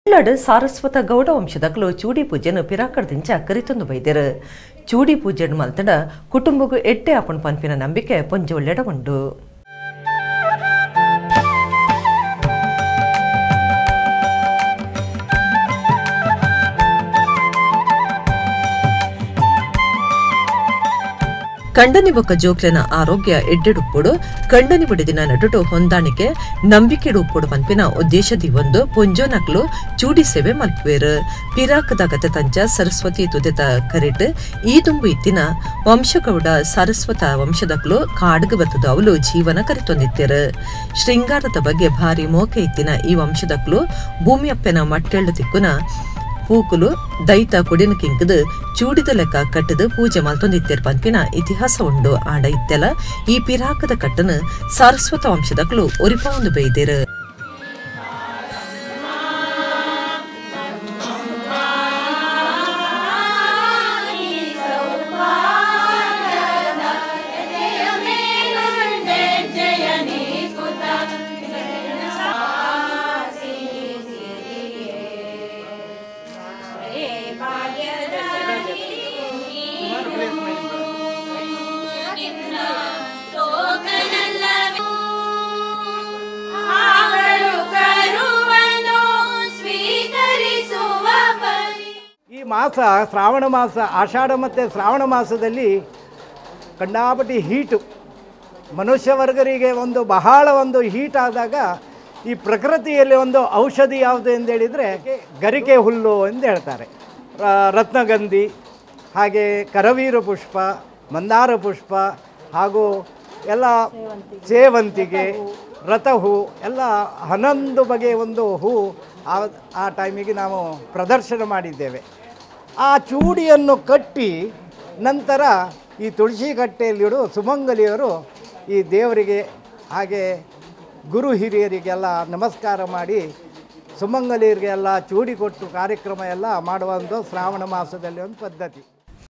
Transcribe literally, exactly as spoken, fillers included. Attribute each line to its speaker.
Speaker 1: ಉಳ್ಳಾಡ್ ಸಾರಸ್ವತ ಗೌಡ ವಂಶದಕಲು ಚೂಡಿ ಪೂಜೆನು ಪಿರಾಕಡದಿಂಚ ಕರಿತೊಂದು ಬೈದೆರು. ಚೂಡಿ ಪೂಜೆ ಮಲ್ತಡ ಕುಟುಂಬಗೂ ಎಡ್ಡೆ ಆಪಣ ಪನ್ಪಿನ ನಂಬಿಕೆ ಪೊಂಜ ಒಳ್ಳೆಡ ಉಂಡು. ಕಂಡನಿ ಬೊಕ್ಕ ಜೋಕ್ಲೆನ ಆರೋಗ್ಯ ಎಡ್ಡೆಡುಪ್ಪುಡು ಕಂಡನಿ ಬಡಿದಿನ ನಡುಟು ಹೊಂದಾಣಿಕೆ ನಂಬಿಕೆಡು ಉಪ್ಪುಡು ಪನ್ಪಿನ ಉದ್ದೇಶದಿ ಒಂದು ಪೊಂಜೋನಕ್ಲು ಚೂಡಿ ಸೇವೆ ಮಲ್ಪುವೆರು. ಪಿರಾಕದ ಗತೆ ತಂಚ ಸರಸ್ವತಿ ತುದೆತ ಕರೆಟ್ ಈ ತುಂಬು ಇತ್ತಿನ ವಂಶಗೌಡ ಸರಸ್ವತ ವಂಶದಕ್ಲು ಕಾಡ್ಗ ಬತ್ತದ ಅವಲು ಜೀವನ ಕರಿತೊಂದಿತ್ತೆರು. ಶೃಂಗಾರದ ಬಗ್ಗೆ ಭಾರಿ ಮೋಕೆ ಇತ್ತಿನ ಈ ವಂಶದಕ್ಲು ಭೂಮಿಯಪ್ಪೆನ ಮಟ್ಟೆಳ್ಳು ತಿಕ್ಕುನ ಪೂಕುಲು ದೈತ ಕುಡಿನ ಕಿಂಕದು ಚೂಡಿದ ಲೆಕ್ಕ ಕಟ್ಟದು ಪೂಜೆ ಮಲ್ತೊಂದಿತ್ತೆರ್ ಪನ್ಪಿನ ಇತಿಹಾಸ ಉಂಡು. ಆಂಡ ಇತ್ತೆಲ ಈ ಪಿರಾಕದ ಕಟ್ಟನು ಸಾರಸ್ವತ ವಂಶದಕ್ಲು ಒರಿಪ ಒಂದು ಬೈದೇರು.
Speaker 2: ಈ ಮಾಸ ಶ್ರಾವಣ ಮಾಸ, ಆಷಾಢ ಮತ್ತು ಶ್ರಾವಣ ಮಾಸದಲ್ಲಿ ಕಂಡಾಪಟ್ಟಿ ಹೀಟು ಮನುಷ್ಯ ವರ್ಗರಿಗೆ ಒಂದು ಬಹಳ ಒಂದು ಹೀಟ್ ಆದಾಗ ಈ ಪ್ರಕೃತಿಯಲ್ಲಿ ಒಂದು ಔಷಧಿ ಯಾವುದು ಎಂದೇಳಿದರೆ ಗರಿಕೆ ಹುಲ್ಲು ಎಂದು ಹೇಳ್ತಾರೆ. ರತ್ನಗಂಧಿ, ಹಾಗೆ ಕರವೀರ ಪುಷ್ಪ, ಮಂದಾರ ಪುಷ್ಪ, ಹಾಗೂ ಎಲ್ಲ ಸೇವಂತಿಗೆ, ರಥಹೂ ಎಲ್ಲ ಹನ್ನೊಂದು ಬಗೆಯ ಒಂದು ಹೂ ಆ ಆ ಟೈಮಿಗೆ ನಾವು ಪ್ರದರ್ಶನ ಮಾಡಿದ್ದೇವೆ. ಆ ಚೂಡಿಯನ್ನು ಕಟ್ಟಿ ನಂತರ ಈ ತುಳಸಿ ಕಟ್ಟೆಯಲ್ಲಿಡು ಸುಮಂಗಲಿಯರು ಈ ದೇವರಿಗೆ ಹಾಗೆ ಗುರು ಹಿರಿಯರಿಗೆಲ್ಲ ನಮಸ್ಕಾರ ಮಾಡಿ ಸುಮಂಗಲಿಯರಿಗೆಲ್ಲ ಚೂಡಿ ಕೊಟ್ಟು ಕಾರ್ಯಕ್ರಮ ಎಲ್ಲ ಮಾಡುವ ಒಂದು ಶ್ರಾವಣ ಮಾಸದಲ್ಲಿ ಒಂದು ಪದ್ಧತಿ.